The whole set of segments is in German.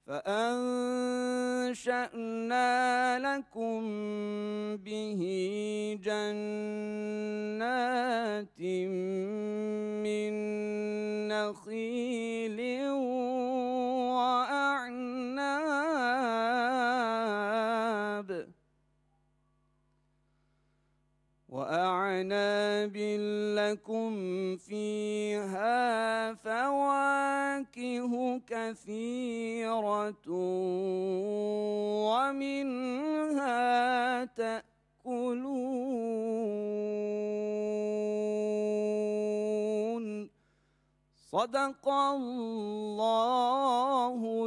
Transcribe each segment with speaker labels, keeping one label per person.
Speaker 1: فأنشأنا لكم به جنات من نخيل وأعناب لكم فيها فواكه كثيرة ومنها تأكلون. صدق الله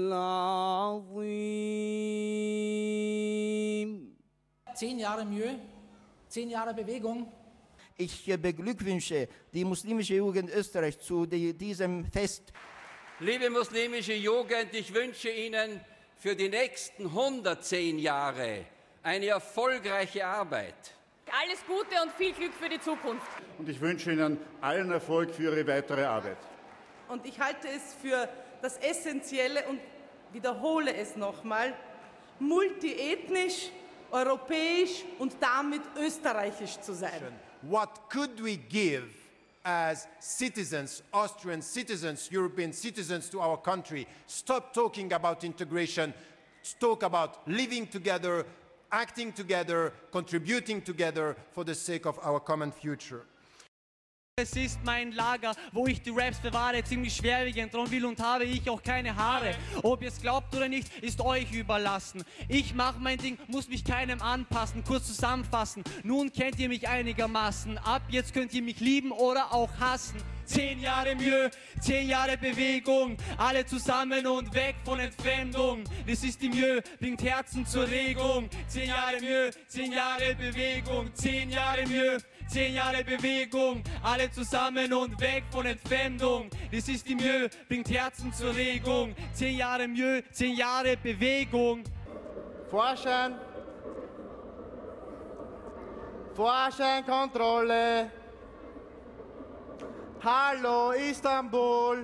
Speaker 1: العظيم.
Speaker 2: 10 Jahre Mühe, 10 Jahre Bewegung.
Speaker 3: Ich beglückwünsche die muslimische Jugend Österreich zu diesem Fest.
Speaker 4: Liebe muslimische Jugend, ich wünsche Ihnen für die nächsten 110 Jahre eine erfolgreiche Arbeit.
Speaker 5: Alles Gute und viel Glück für die Zukunft.
Speaker 6: Und ich wünsche Ihnen allen Erfolg für Ihre weitere Arbeit.
Speaker 7: Und ich halte es für das Essentielle und wiederhole es nochmal, multiethnisch, europäisch und damit österreichisch zu sein.
Speaker 8: What could we give as citizens, Austrian citizens, European citizens to our country? Stop talking about integration, talk about living together, acting together, contributing together for the sake of our common future.
Speaker 9: Es ist mein Lager, wo ich die Raps bewahre, ziemlich schwerwiegend, drum will und habe ich auch keine Haare. Ob ihr es glaubt oder nicht, ist euch überlassen. Ich mach mein Ding, muss mich keinem anpassen, kurz zusammenfassen, nun kennt ihr mich einigermaßen. Ab jetzt könnt ihr mich lieben oder auch hassen. 10 Jahre Mühe, 10 Jahre Bewegung, alle zusammen und weg von Entfremdung. Das ist die Mühe, bringt Herzen zur Regung. 10 Jahre Mühe, 10 Jahre Bewegung, 10 Jahre Mühe, 10 Jahre Bewegung, alle zusammen und weg von Entfremdung. Das ist die Mühe, bringt Herzen zur Regung. 10 Jahre Mühe, 10 Jahre Bewegung.
Speaker 10: Vorschein. Vorscheinkontrolle. Hallo Istanbul.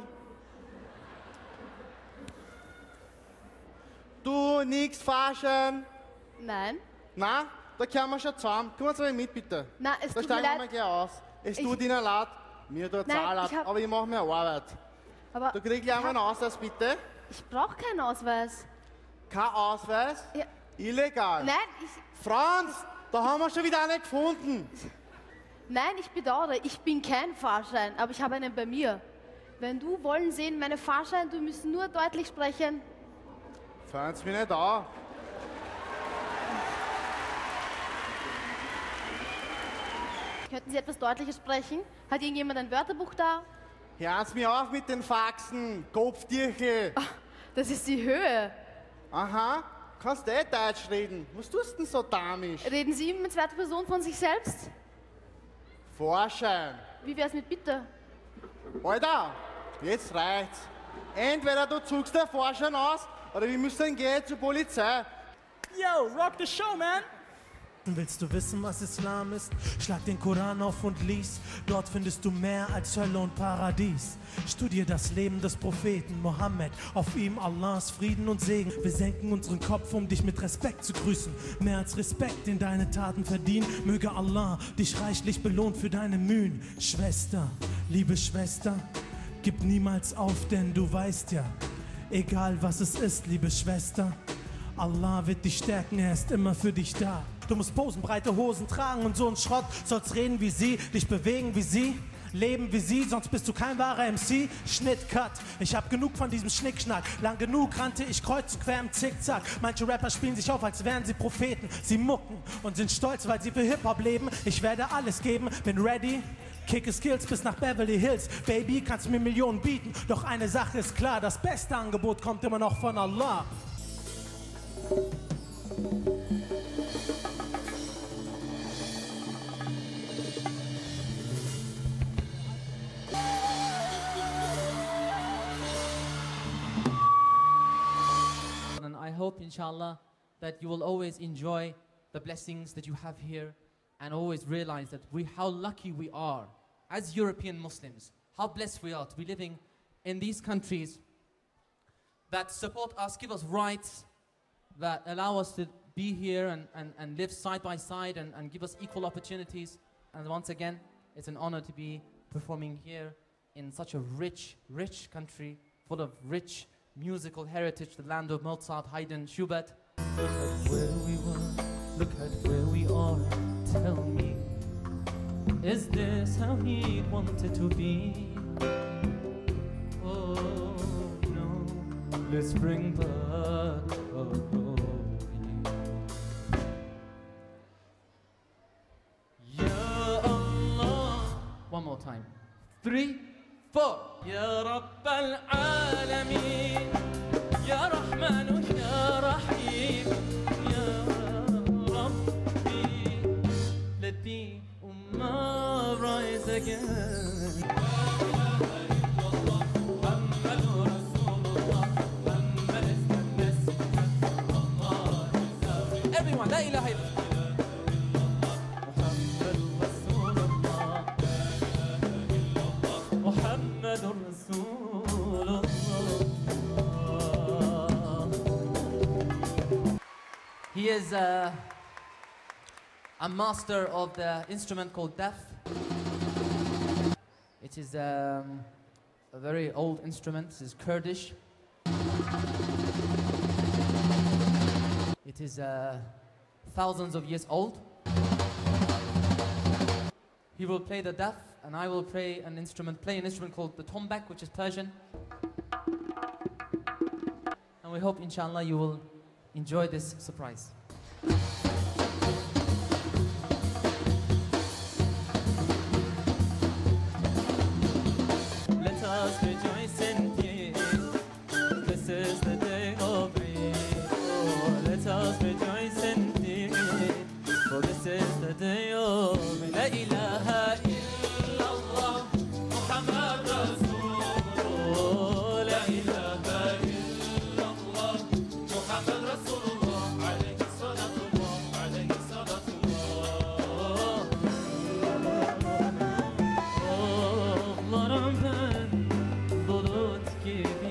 Speaker 10: Du nix Fahrschein?
Speaker 11: Nein.
Speaker 10: Na, da kommen wir schon zusammen. Kommen Sie mal mit, bitte.
Speaker 11: Nein, es
Speaker 10: da
Speaker 11: tut mir
Speaker 10: steigen wir
Speaker 11: leid.
Speaker 10: mal gleich aus. Es tut Ihnen leid, mir tut es auch leid, aber ich mache mir Arbeit.
Speaker 11: Aber
Speaker 10: du kriegst gleich mal einen Ausweis, bitte.
Speaker 11: Ich brauche keinen Ausweis.
Speaker 10: Kein Ausweis?
Speaker 11: Ja.
Speaker 10: Illegal.
Speaker 11: Nein,
Speaker 10: Franz, da haben wir schon wieder einen gefunden.
Speaker 11: Nein, ich bedauere, ich bin kein Fahrschein, aber ich habe einen bei mir. Wenn du wollen sehen, meine Fahrschein, du musst nur deutlich sprechen.
Speaker 10: Fahren Sie mich nicht an.
Speaker 11: Könnten Sie etwas deutlicher sprechen? Hat irgendjemand ein Wörterbuch da?
Speaker 10: Hören Sie mir auf mit den Faxen, Kopfdirchel.
Speaker 11: Das ist die Höhe.
Speaker 10: Aha, kannst du Deutsch reden? Was tust du denn so damisch?
Speaker 11: Reden Sie in zweiter Person von sich selbst?
Speaker 10: Vorschein.
Speaker 11: Wie wär's mit bitte?
Speaker 10: Alter, jetzt reicht's. Entweder du zugst den Vorschein aus, oder wir müssen gehen zur Polizei.
Speaker 12: Yo, rock the show, man!
Speaker 13: Willst du wissen, was Islam ist? Schlag den Koran auf und lies. Dort findest du mehr als Hölle und Paradies. Studier das Leben des Propheten Mohammed. Auf ihm Allahs Frieden und Segen. Wir senken unseren Kopf, um dich mit Respekt zu grüßen. Mehr als Respekt, den deine Taten verdienen. Möge Allah dich reichlich belohnt für deine Mühen. Schwester, liebe Schwester, gib niemals auf, denn du weißt ja, egal was es ist, liebe Schwester, Allah wird dich stärken, er ist immer für dich da. Du musst posen, breite Hosen tragen und so ein Schrott. Sollst reden wie sie, dich bewegen wie sie, leben wie sie, sonst bist du kein wahrer MC. Schnitt, Cut, ich hab genug von diesem Schnickschnack. Lang genug rannte ich kreuz und quer im Zickzack. Manche Rapper spielen sich auf, als wären sie Propheten. Sie mucken und sind stolz, weil sie für Hip-Hop leben. Ich werde alles geben, bin ready. Kicke Skills bis nach Beverly Hills. Baby, kannst mir Millionen bieten. Doch eine Sache ist klar, das beste Angebot kommt immer noch von Allah.
Speaker 14: I hope, inshallah, that you will always enjoy the blessings that you have here and always realize that how lucky we are as European Muslims, how blessed we are to be living in these countries that support us, give us rights, that allow us to be here and live side by side and give us equal opportunities. And once again, it's an honor to be performing here in such a rich, rich country full of rich musical heritage, the land of Mozart, Haydn, Schubert.
Speaker 15: Look at where we were, look at where we are. Tell me, is this how he wanted to be? Oh no, let's bring back our glory.
Speaker 14: Ya Allah. One more time. 3, 4.
Speaker 15: Ya Rabbal Alameen, Ya Rahman, Ya Rahim, Ya Rabbi, let the Ummah rise again.
Speaker 14: Everyone, La ilaha illallah. He is a master of the instrument called daf. It is a very old instrument. It is Kurdish. It is thousands of years old. He will play the daf, and I will play an instrument called the tombak, which is Persian. And we hope, inshallah, you will enjoy this surprise.
Speaker 15: Let us rejoice indeed. This is the day of Eid. Oh, let us rejoice indeed. For this is the day of Eid. La ilaha illallah, Muhammad Rasulullah. La ilaha illallah, Muhammad Rasulullah. Alayhi salatullah, alayhi salatullah. Oğlarım ben bulut gibi,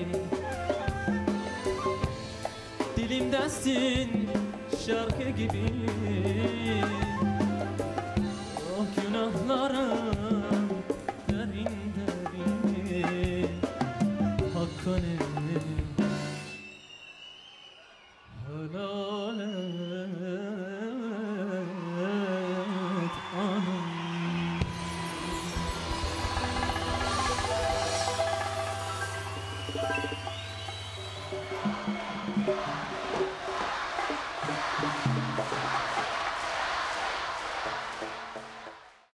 Speaker 15: dilimdesin şarkı gibi. Oh günahlarım derin derin, hakkını helal et anam.